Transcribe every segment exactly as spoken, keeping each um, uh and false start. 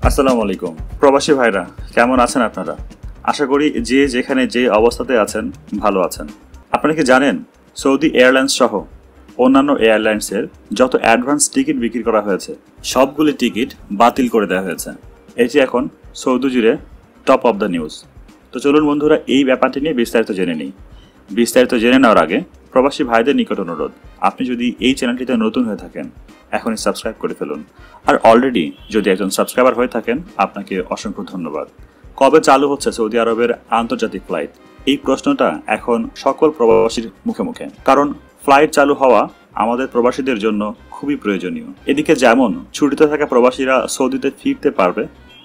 আসসালামু আলাইকুম প্রবাসী ভাইরা, কেমন আছেন আপনারা? আশা করি যে যেখানে যে অবস্থাতে আছেন ভালো আছেন। আপনারা কি জানেন সৌদি এয়ারলাইন্স সহ অন্যান্য এয়ারলাইন্সের যত অ্যাডভান্স টিকিট বিক্রি করা হয়েছে সবগুলি টিকিট বাতিল করে দেওয়া হয়েছে। এটি এখন সৌদি জুড়ে টপ অফ দ্য নিউজ। তো চলুন বন্ধুরা, এই ব্যাপারটি নিয়ে বিস্তারিত জেনে নিই। বিস্তারিত জেনে নেওয়ার আগে প্রবাসী ভাইদের নিকট অনুরোধ, আপনি যদি এই চ্যানেলটিতে নতুন হয়ে থাকেন এখনই সাবস্ক্রাইব করে ফেলুন। আর অলরেডি যদি একজন সাবস্ক্রাইবার হয়ে থাকেন আপনাকে অসংখ্য ধন্যবাদ। কবে চালু হচ্ছে সৌদি আরবের আন্তর্জাতিক ফ্লাইট? এই প্রশ্নটা এখন সকল প্রবাসীর মুখে মুখে, কারণ ফ্লাইট চালু হওয়া আমাদের প্রবাসীদের জন্য খুবই প্রয়োজনীয়। এদিকে যেমন ছুটিতে থাকা প্রবাসীরা সৌদিতে ফিরতে পারবে,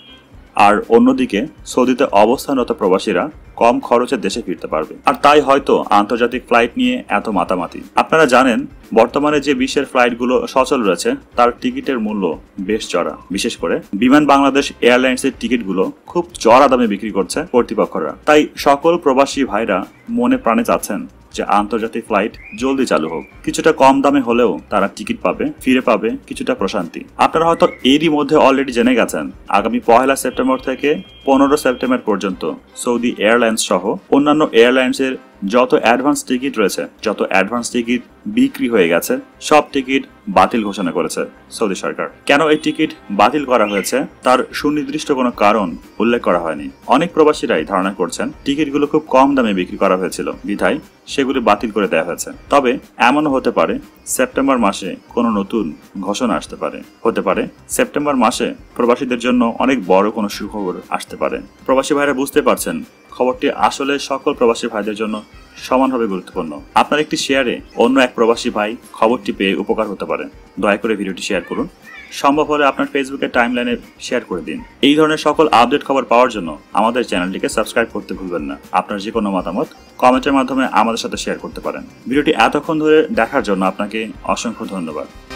আর অন্যদিকে সৌদিতে অবস্থানরত প্রবাসীরা কম খরচে দেশে ফিরতে পারবে। আর তাই হয়তো আন্তর্জাতিক ফ্লাইট নিয়ে এত মাতামাতি। আপনারা জানেন বর্তমানে যে বিশ্বের ফ্লাইটগুলো সচল রয়েছে তার টিকিটের মূল্য বেশ চড়া। বিশেষ করে বিমান বাংলাদেশ এয়ারলাইন্সের টিকিটগুলো খুব চড়া দামে বিক্রি করছে কর্তৃপক্ষরা। তাই সকল প্রবাসী ভাইরা মনে প্রাণে চাচ্ছেন যে আন্তর্জাতিক ফ্লাইট জলদি চালু হোক। কিছুটা কম দামে হলেও তারা টিকিট পাবে, ফিরে পাবে কিছুটা প্রশান্তি। আপনারা হয়তো এরই মধ্যে অলরেডি জেনে গেছেন আগামী পহেলা সেপ্টেম্বর থেকে পনেরো সেপ্টেম্বর পর্যন্ত সৌদি এয়ারলাইন্স সহ অন্যান্য এয়ারলাইন্সের যত অ্যাডভান্স টিকিট রয়েছে, যত অ্যাডভান্স টিকিট বিক্রি হয়ে গেছে সব টিকিট বাতিল ঘোষণা করেছে সৌদি সরকার। কেন এই টিকিট বাতিল করা হয়েছে তার সুনির্দিষ্ট কোনো কারণ উল্লেখ করা হয়নি। অনেক প্রবাসীরাই ধারণা করছেন টিকিটগুলো খুব কম দামে বিক্রি করা হয়েছিল, বিধায় সেগুলি বাতিল করে দেওয়া হয়েছে। তবে এমনও হতে পারে সেপ্টেম্বর মাসে কোনো নতুন ঘোষণা আসতে পারে। হতে পারে সেপ্টেম্বর মাসে প্রবাসীদের জন্য অনেক বড় কোনো সুখবর আসতে পারে। প্রবাসী ভাইরা বুঝতে পারছেন খবরটি আসলে সকল প্রবাসী ভাইদের জন্য সমানভাবে গুরুত্বপূর্ণ। আপনার একটি শেয়ারে অন্য এক প্রবাসী ভাই খবরটি পেয়ে উপকার হতে পারে। দয়া করে ভিডিওটি শেয়ার করুন, সম্ভব হলে আপনার ফেসবুকের টাইমলাইনে শেয়ার করে দিন। এই ধরনের সকল আপডেট খবর পাওয়ার জন্য আমাদের চ্যানেলটিকে সাবস্ক্রাইব করতে ভুলবেন না। আপনার যে কোনো মতামত কমেন্টের মাধ্যমে আমাদের সাথে শেয়ার করতে পারেন। ভিডিওটি এতক্ষণ ধরে দেখার জন্য আপনাকে অসংখ্য ধন্যবাদ।